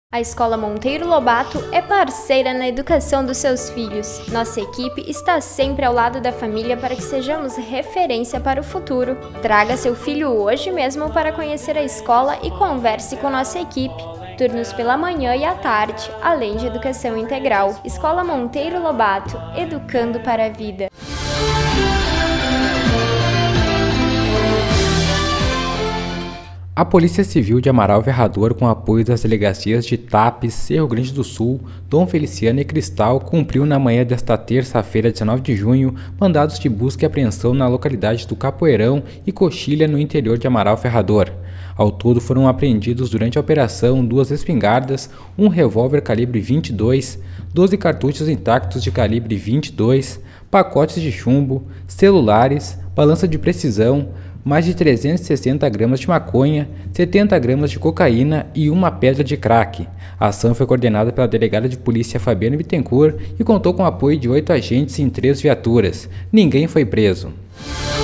A Escola Monteiro Lobato é parceira na educação dos seus filhos. Nossa equipe está sempre ao lado da família para que sejamos referência para o futuro. Traga seu filho hoje mesmo para conhecer a escola e converse com nossa equipe. Turnos pela manhã e à tarde, além de educação integral. Escola Monteiro Lobato, educando para a vida. A Polícia Civil de Amaral Ferrador, com apoio das delegacias de Tapes, Cerro Grande do Sul, Dom Feliciano e Cristal, cumpriu na manhã desta terça-feira, 19 de junho, mandados de busca e apreensão na localidade do Capoeirão e Coxilha, no interior de Amaral Ferrador. Ao todo foram apreendidos durante a operação 2 espingardas, um revólver calibre 22, 12 cartuchos intactos de calibre 22, pacotes de chumbo, celulares, balança de precisão, mais de 360 gramas de maconha, 70 gramas de cocaína e uma pedra de crack. A ação foi coordenada pela delegada de polícia Fabiana Bittencourt e contou com o apoio de 8 agentes em 3 viaturas. Ninguém foi preso.